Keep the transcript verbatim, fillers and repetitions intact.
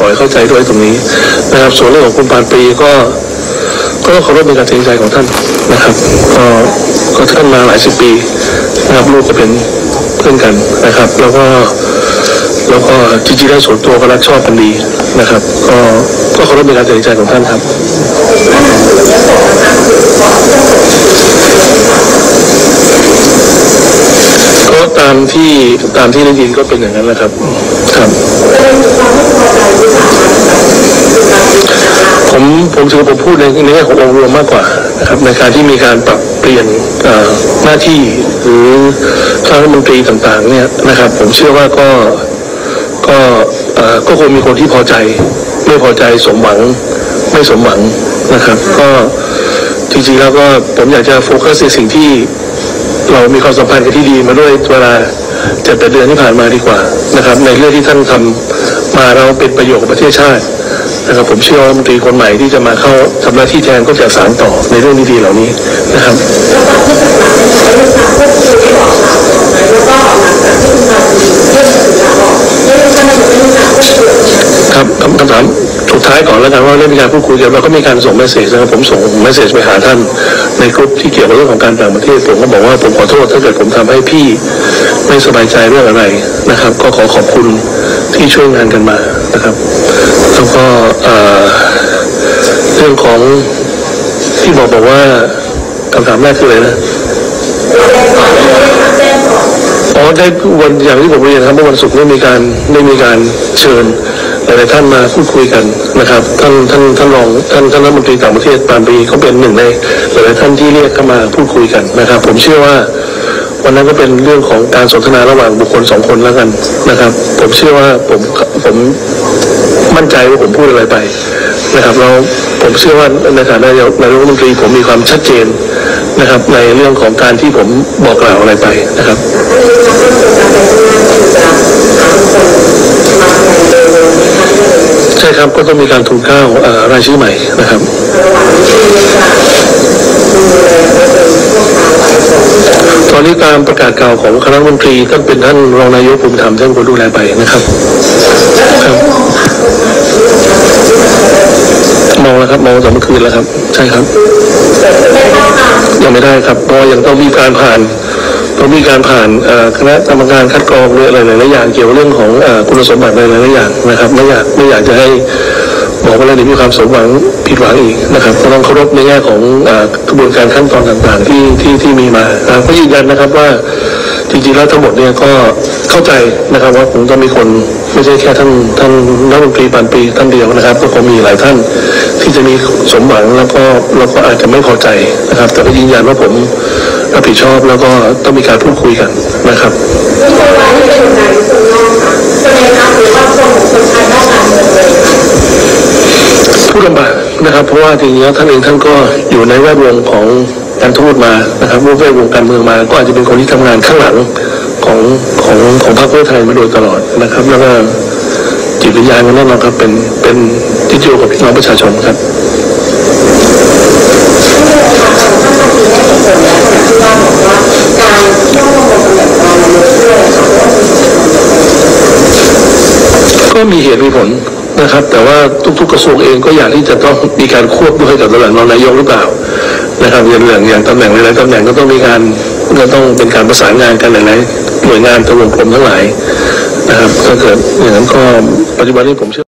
อให้เข้าใจด้วยตรงนี้นะครับส่วนเรื่องของคุณปานปรีก็ก็ต้องเคารพในการตัดสินใจของท่านนะครับก็ก็ท่านมาหลายสิบปีนะครับลูกก็เป็นเพื่อนกันนะครับแล้วก็แล้วก็จริงๆแล้วส่วนตัวก็รักชอบกันดีนะครับก็ก็เคารพในการตัดสินใจของท่านครับก็ตามที่ตามที่ได้ยินก็เป็นอย่างนั้นแหละครับครับผมผมถือผมพูดในในแง่ขององค์รวมมากกว่านะครับในการที่มีการปรับเปลี่ยนหน้าที่หรือคณะรัฐมนตรีต่างๆเนี่ยนะครับผมเชื่อว่าก็ก็ก็คงมีคนที่พอใจไม่พอใจสมหวังไม่สมหวังนะครับก็จริงๆแล้วก็ผมอยากจะโฟกัสในสิ่งที่เรามีความสัมพันธ์กันที่ดีมาด้วยเวลาเจ็ดแปดเดือนที่ผ่านมาดีกว่านะครับในเรื่องที่ท่านทำมาเราเป็นประโยชน์กับประเทศชาตินะครับผมเชื่อว่ารัฐมนตรีคนใหม่ที่จะมาเข้าทำหน้าที่แทนก็จะสานต่อในเรื่องดีๆเหล่านี้นะครับครับคำถามสุดท้ายก่อนแล้วกันว่าได้มีการพูดคุยกันเราก็มีการส่งเมสเซจนะครับผมส่งเมสเซจไปหาท่านในกลุ่มที่เกี่ยวกับเรื่องของการต่างประเทศผมก็บอกว่าผมขอโทษถ้าเกิดผมทำให้พี่ไม่สบายใจเรื่องอะไรนะครับก็ขอขอบคุณที่ช่วยงานกันมานะครับแล้วก็เรื่องของที่บอกบอกว่าคำถามแรกคืออะไรนะอ๋อได้วันอย่างที่ผมเรียนครับเมื่อวันศุกร์ได้มีการได้มีการเชิญหลายท่านมาพูดคุยกันนะครับท่านท่านท่านรองท่านท่านรัฐมนตรีต่างประเทศปานปรีเขาเป็นหนึ่งในหลายท่านที่เรียกเข้ามาพูดคุยกันนะครับผมเชื่อว่าวันนั้นก็เป็นเรื่องของการสนทนาระหว่างบุคคลสองคนแล้วกันนะครับผมเชื่อว่าผมผมมั่นใจว่าผมพูดอะไรไปนะครับแล้วผมเชื่อว่าในฐานะนายกรัฐมนตรีผมมีความชัดเจนนะครับในเรื่องของการที่ผมบอกกล่าวอะไรไปนะครับใช่ครับก็ต้องมีการทูลเกล้ารายชื่อใหม่นะครับตอนนี้ตามประกาศกล่าวของคณะรัฐมนตรีท่านเป็นท่านรองนายกภูมิธรรมท่านคนดูแลไปนะครับครับมองแล้วครับมองแต่เมื่อคืนแล้วครับใช่ครับยังไม่ได้ครับเพราะยังต้องมีการผ่านต้องมีการผ่านคณะกรรมการคัดกรองหรืออะไรหลายๆอย่างเกี่ยวกับเรื่องของคุณสมบัติหลายๆอย่างนะครับไม่อยากไม่อยากจะให้บอกว่าเราได้มีความสมหวังผิดหวังอีกนะครับก็ต้องเคารพในแง่ของกระบวนการขั้นตอนต่างๆที่ที่ที่มีมาก็ยืนยันนะครับว่าจริงๆแล้วทั้งหมดเนี่ยก็เข้าใจนะครับว่าคงต้องมีคนไม่ใช่แค่ท่านท่านรัฐมนตรีปานปรีท่านเดียวนะครับก็คงมีหลายท่านที่จะมีสมหวังแล้วก็เราก็อาจจะไม่พอใจนะครับแต่ก็ยืนยันว่าผมรับผิดชอบแล้วก็ต้องมีการพูดคุยกันนะครับพูดลำบากนะครับเพราะว่าจริงๆแล้วท่านเองท่านก็อยู่ในแวดวงของการทูตมานะครับแวดวงการเมืองมาก็อาจจะเป็นคนที่ทำงานข้างหลังของของของพรรคเพื่อไทยมาโดยตลอดนะครับแล้วก็จิตวิญญาณมันแน่นอนครับเป็นเป็นที่เกี่ยวกับพี่น้องประชาชนครับก็มีเหตุมีผลนะครับแต่ว่าทุกๆกระทรวงเองก็อยากที่จะต้องมีการควบด้วยกับตำแหน่งรองนายกหรือเปล่านะครับอย่างอย่างอย่างตำแหน่งหลายๆตำแหน่งก็ต้องมีการก็ต้องเป็นการประสานงานกันหลายๆหน่วยงานทบวงกรมทั้งหลายนะครับถ้าเกิดอย่างนั้นก็ปัจจุบันนี้ผมเชื่อ